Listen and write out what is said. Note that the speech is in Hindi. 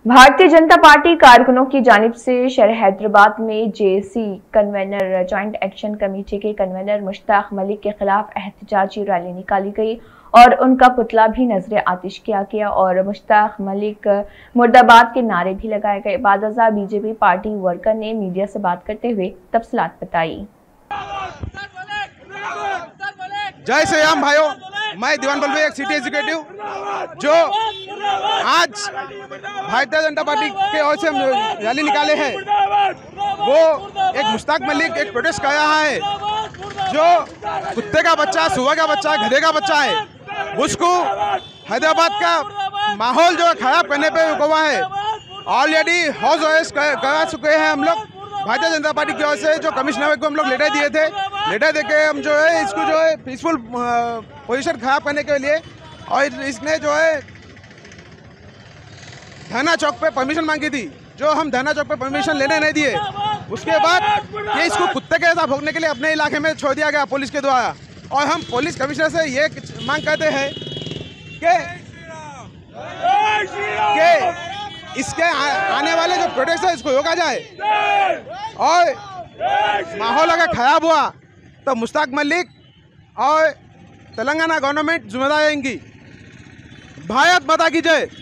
भारतीय जनता पार्टी कारकुनों की जानिब से शहर हैदराबाद में JC convener joint action committee के कन्वेनर मुश्ताक मलिक के खिलाफ एहतजाजी रैली निकाली गई और उनका पुतला भी नजर आतिश किया गया और मुश्ताक मलिक मुर्दाबाद के नारे भी लगाए गए। बादशाह बीजेपी पार्टी वर्कर ने मीडिया से बात करते हुए तफसीलात बताई। जय श्री राम भाइयों, मैं दीवान बलबी एक सिटी एग्जीक्यूटिव जो आज भारतीय जनता पार्टी के ओर से हम रैली निकाले हैं, वो एक मुश्ताक मलिक एक प्रोटेस्ट कर रहा है जो कुत्ते का बच्चा, सुअर का बच्चा, गधे का बच्चा है। उसको हैदराबाद का माहौल जो खराब करने पे रुका हुआ है। ऑलरेडी हाउस अरेस्ट करा चुके हैं हम लोग भारतीय जनता पार्टी की ओर से। जो कमिश्नर को हम लोग लेटर दिए थे, लेटर देके हम जो है इसको जो है पीसफुल पोजीशन खराब करने के लिए, और इसने जो है धरना चौक पे परमिशन मांगी थी, जो हम धरना चौक पे परमिशन लेने नहीं दिए। उसके बाद ये इसको कुत्ते के साथ भोगने के लिए अपने इलाके में छोड़ दिया गया पुलिस के द्वारा। और हम पुलिस कमिश्नर से ये मांग करते हैं कि इसके आने वाले जो प्रोटेस्ट है इसको रोका जाए, और माहौल अगर खराब हुआ तो मुश्ताक मलिक और तेलंगाना गवर्नमेंट जिम्मेदार रहेंगी। भारत माता की जय।